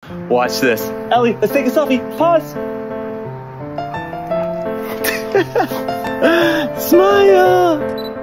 Watch this. Ellie, let's take a selfie. Pause. Smile.